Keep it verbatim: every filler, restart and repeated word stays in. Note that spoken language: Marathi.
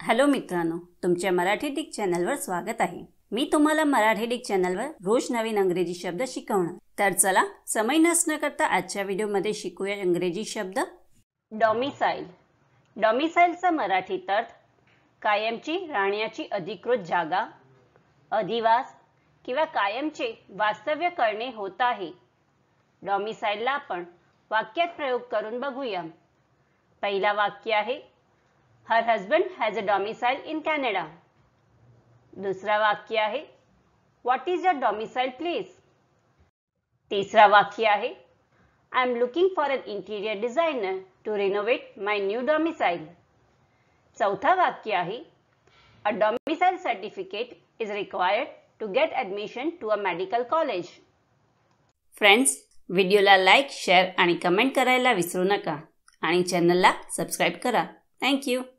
हॅलो मित्रांनो, तुमच्या मराठी डिक चॅनलवर स्वागत आहे। मी तुम्हाला मराठी डिक चॅनलवर रोज नवीन इंग्रजी शब्द शिकवणार। तर चला समय नष्ट न करता आजच्या व्हिडिओमध्ये शिकूया इंग्रजी शब्द। डॉमिसाइल। डॉमिसाइलचा मराठीत अर्थ कायमची राहण्याची अधिकृत जागा, अधिवास किंवा कायमचे वास्तव्य करणे होत आहे। डॉमिसाइलला आपण वाक्यात प्रयोग करून बघूया। पहिला वाक्य आहे Her husband has a domicile in Canada. दूसरा वाक्य आहे What is your domicile please? तीसरा वाक्य आहे I am looking for an interior designer to renovate my new domicile. चौथा वाक्य आहे A domicile certificate is required to get admission to a medical college. Friends, व्हिडिओला लाईक, शेअर आणि कमेंट करायला विसरू नका आणि चॅनलला सबस्क्राइब करा। Thank you.